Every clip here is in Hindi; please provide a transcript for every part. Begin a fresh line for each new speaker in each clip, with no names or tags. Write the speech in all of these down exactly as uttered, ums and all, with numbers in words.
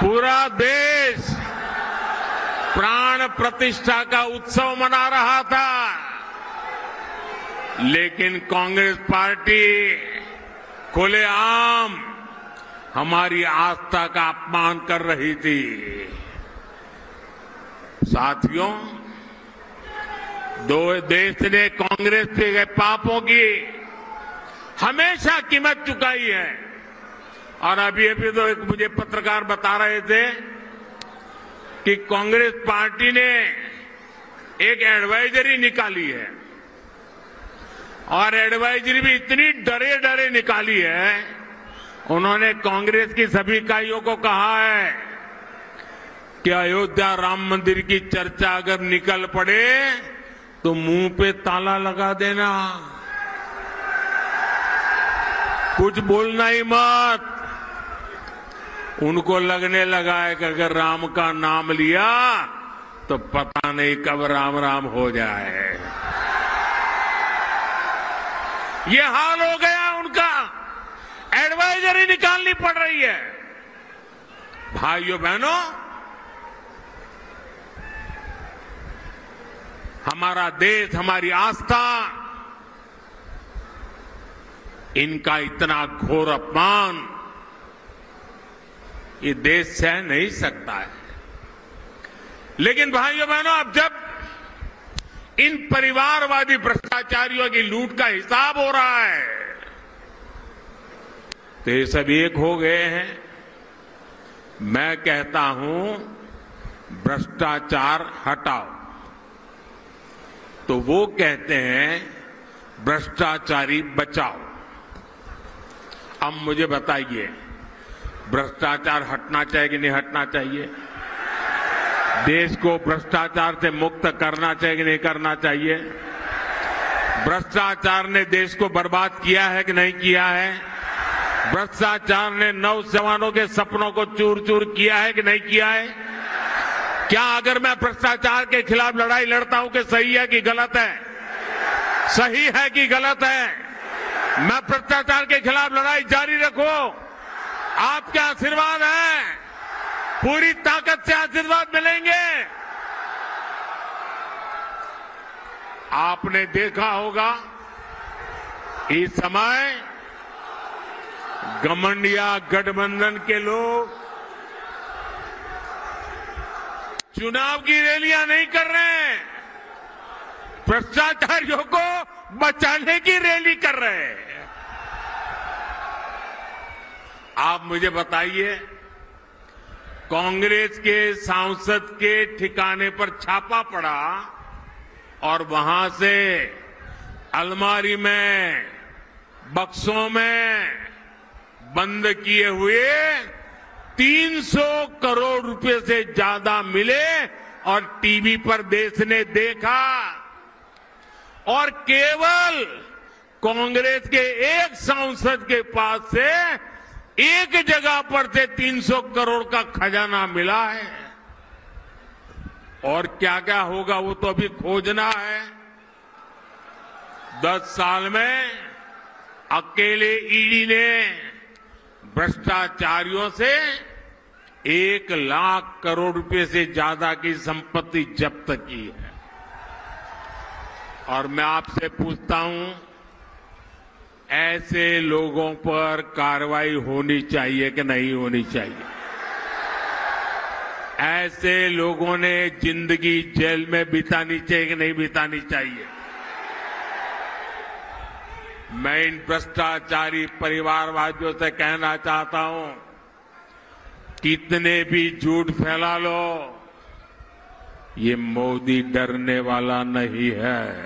पूरा देश प्राण प्रतिष्ठा का उत्सव मना रहा था, लेकिन कांग्रेस पार्टी खुलेआम हमारी आस्था का अपमान कर रही थी। साथियों, दो देश ने कांग्रेस के पापों की हमेशा कीमत चुकाई है। और अभी अभी तो एक मुझे पत्रकार बता रहे थे कि कांग्रेस पार्टी ने एक एडवाइजरी निकाली है और एडवाइजरी भी इतनी डरे डरे निकाली है। उन्होंने कांग्रेस की सभी इकाइयों को कहा है कि अयोध्या राम मंदिर की चर्चा अगर निकल पड़े तो मुंह पे ताला लगा देना, कुछ बोलना ही मत। उनको लगने लगा है कि अगर राम का नाम लिया तो पता नहीं कब राम राम हो जाए। ये हाल हो गया उनका, एडवाइजरी निकालनी पड़ रही है। भाइयों बहनों, हमारा देश, हमारी आस्था, इनका इतना घोर अपमान ये देश सह नहीं सकता है। लेकिन भाइयों बहनों, अब जब इन परिवारवादी भ्रष्टाचारियों की लूट का हिसाब हो रहा है तो ये सब एक हो गए हैं। मैं कहता हूं, भ्रष्टाचार हटाओ, तो वो कहते हैं भ्रष्टाचारी बचाओ। अब मुझे बताइए, भ्रष्टाचार हटना चाहिए कि नहीं हटना चाहिए? देश को भ्रष्टाचार से मुक्त करना चाहिए कि नहीं करना चाहिए? भ्रष्टाचार ने देश को बर्बाद किया है कि नहीं किया है? भ्रष्टाचार ने नौजवानों के सपनों को चूर चूर किया है कि नहीं किया है? क्या अगर मैं भ्रष्टाचार के खिलाफ लड़ाई लड़ता हूं कि सही है कि गलत है? सही है कि गलत है? मैं भ्रष्टाचार के खिलाफ लड़ाई जारी रखूं, आपके आशीर्वाद है, पूरी ताकत से आशीर्वाद मिलेंगे। आपने देखा होगा इस समय घमंडिया गठबंधन के लोग चुनाव की रैलियां नहीं कर रहे हैं, भ्रष्टाचारियों को बचाने की रैली कर रहे हैं। आप मुझे बताइए, कांग्रेस के सांसद के ठिकाने पर छापा पड़ा और वहां से अलमारी में, बक्सों में बंद किए हुए तीन सौ करोड़ रुपए से ज्यादा मिले और टीवी पर देश ने देखा। और केवल कांग्रेस के एक सांसद के पास से एक जगह पर से तीन सौ करोड़ का खजाना मिला है। और क्या क्या होगा वो तो अभी खोजना है। दस साल में अकेले ईडी ने भ्रष्टाचारियों से एक लाख करोड़ रुपए से ज्यादा की संपत्ति जब्त की है। और मैं आपसे पूछता हूं, ऐसे लोगों पर कार्रवाई होनी चाहिए कि नहीं होनी चाहिए? ऐसे लोगों ने जिंदगी जेल में बितानी चाहिए कि नहीं बितानी चाहिए? मैं इन भ्रष्टाचारी परिवारवादियों से कहना चाहता हूं, कितने भी झूठ फैला लो, ये मोदी डरने वाला नहीं है।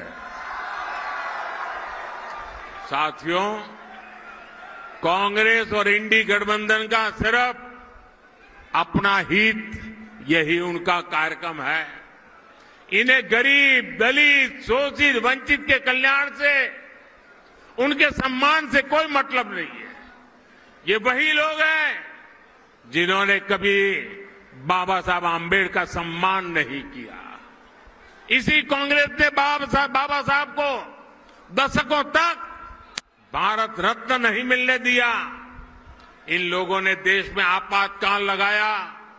साथियों, कांग्रेस और इंडी गठबंधन का सिर्फ अपना हित, यही उनका कार्यक्रम है। इन्हें गरीब, दलित, शोषित, वंचित के कल्याण से, उनके सम्मान से कोई मतलब नहीं है। ये वही लोग हैं जिन्होंने कभी बाबा साहब आम्बेडकर का सम्मान नहीं किया। इसी कांग्रेस ने बाबा साहब बाबा साहब को दशकों तक भारत रत्न नहीं मिलने दिया। इन लोगों ने देश में आपातकाल लगाया,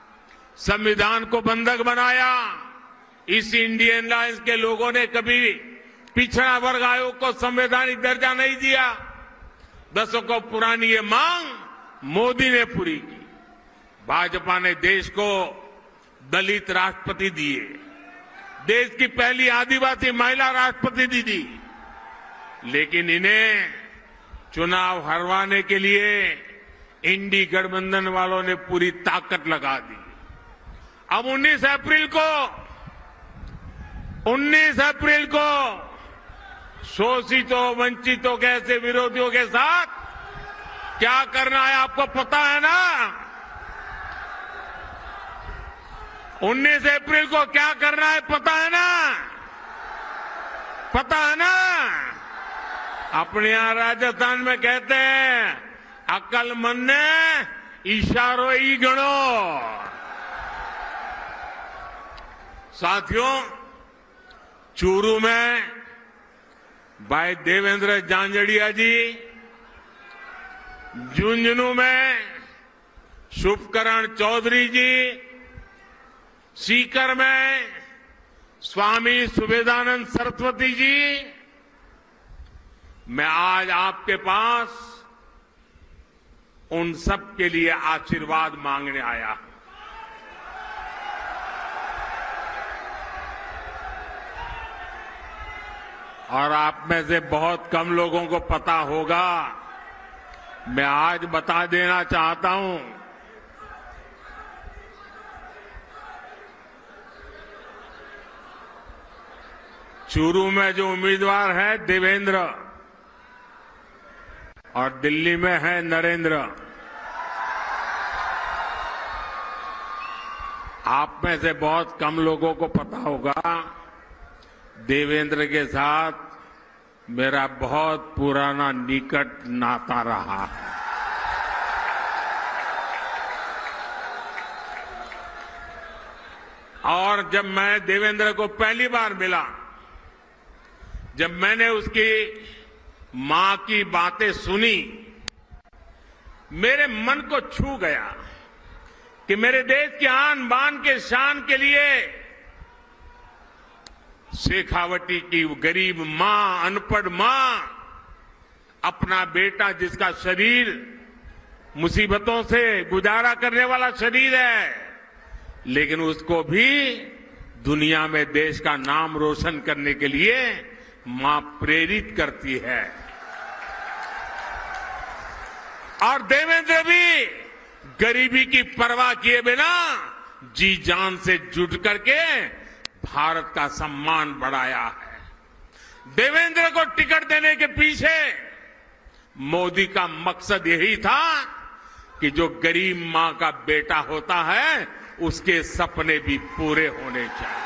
संविधान को बंधक बनाया। इस इंडियन अलायंस के लोगों ने कभी पिछड़ा वर्ग आयोग को संवैधानिक दर्जा नहीं दिया। दशकों पुरानी ये मांग मोदी ने पूरी की। भाजपा ने देश को दलित राष्ट्रपति दिए, देश की पहली आदिवासी महिला राष्ट्रपति दी दी, लेकिन इन्हें चुनाव हरवाने के लिए इंडी गठबंधन वालों ने पूरी ताकत लगा दी। अब उन्नीस अप्रैल को उन्नीस अप्रैल को शोषितों वंचितों के ऐसे विरोधियों के साथ क्या करना है आपको पता है ना। उन्नीस अप्रैल को क्या करना है पता है ना, पता है ना। अपने यहां राजस्थान में कहते हैं अक्लमंद ने इशारों ही गणो। साथियों, चूरू में भाई देवेंद्र झांझड़िया जी, झुंझुनू में शुभकरण चौधरी जी, सीकर में स्वामी सुवेदानंद सरस्वती जी, मैं आज आपके पास उन सब के लिए आशीर्वाद मांगने आया हूं। और आप में से बहुत कम लोगों को पता होगा, मैं आज बता देना चाहता हूं, चूरू में जो उम्मीदवार है देवेंद्र और दिल्ली में है नरेंद्र। आप में से बहुत कम लोगों को पता होगा, देवेंद्र के साथ मेरा बहुत पुराना निकट नाता रहा है। और जब मैं देवेंद्र को पहली बार मिला, जब मैंने उसकी मां की बातें सुनी, मेरे मन को छू गया कि मेरे देश की आन बान के शान के लिए शेखावटी की गरीब मां, अनपढ़ मां, अपना बेटा जिसका शरीर मुसीबतों से गुजारा करने वाला शरीर है, लेकिन उसको भी दुनिया में देश का नाम रोशन करने के लिए मां प्रेरित करती है। और देवेंद्र भी गरीबी की परवाह किए बिना जी जान से जुट करके भारत का सम्मान बढ़ाया है। देवेंद्र को टिकट देने के पीछे मोदी का मकसद यही था कि जो गरीब मां का बेटा होता है उसके सपने भी पूरे होने चाहिए।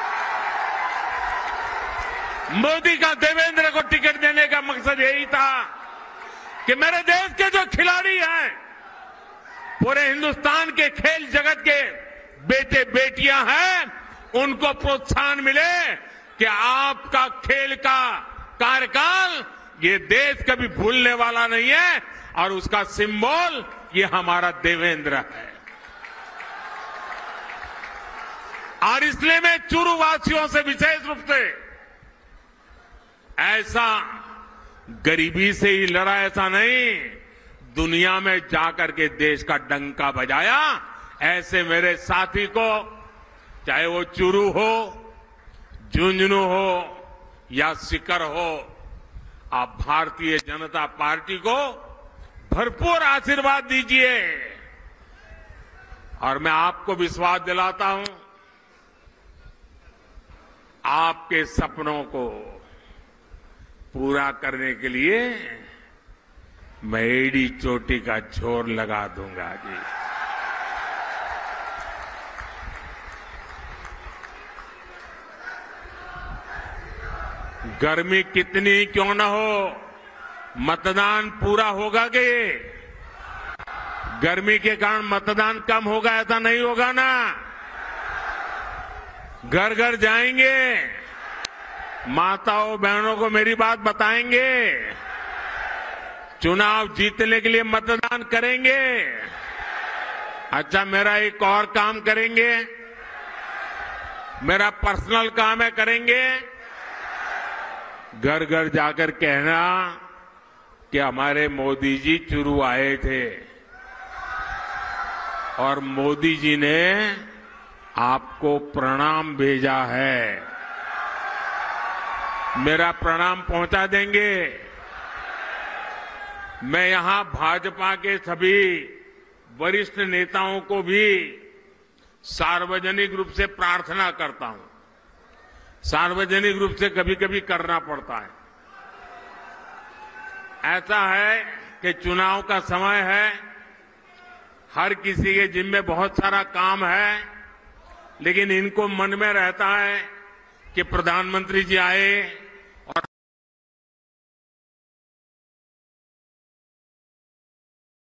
मोदी का देवेंद्र को टिकट देने का मकसद यही था कि मेरे देश के जो खिलाड़ी हैं, पूरे हिंदुस्तान के खेल जगत के बेटे बेटियां हैं, उनको प्रोत्साहन मिले कि आपका खेल का कार्यकाल ये देश कभी भूलने वाला नहीं है और उसका सिंबल ये हमारा देवेंद्र है। और इसलिए मैं चूरू वासियों से विशेष रूप से ऐसा गरीबी से ही लड़ा, ऐसा नहीं, दुनिया में जाकर के देश का डंका बजाया। ऐसे मेरे साथी को, चाहे वो चूरू हो, झुंझुनू हो या सीकर हो, आप भारतीय जनता पार्टी को भरपूर आशीर्वाद दीजिए। और मैं आपको विश्वास दिलाता हूं, आपके सपनों को पूरा करने के लिए मैं एड़ी चोटी का जोर लगा दूंगा जी। गर्मी कितनी क्यों न हो, मतदान पूरा होगा कि गर्मी के कारण मतदान कम होगा, ऐसा नहीं होगा ना। घर घर जाएंगे, माताओं बहनों को मेरी बात बताएंगे, चुनाव जीतने के लिए मतदान करेंगे। अच्छा, मेरा एक और काम करेंगे, मेरा पर्सनल काम है, करेंगे। घर घर जाकर कहना कि हमारे मोदी जी चुरू आए थे और मोदी जी ने आपको प्रणाम भेजा है। मेरा प्रणाम पहुंचा देंगे। मैं यहां भाजपा के सभी वरिष्ठ नेताओं को भी सार्वजनिक रूप से प्रार्थना करता हूं। सार्वजनिक रूप से कभी कभी करना पड़ता है। ऐसा है कि चुनाव का समय है, हर किसी के जिम्मे बहुत सारा काम है, लेकिन इनको मन में रहता है कि प्रधानमंत्री जी आए,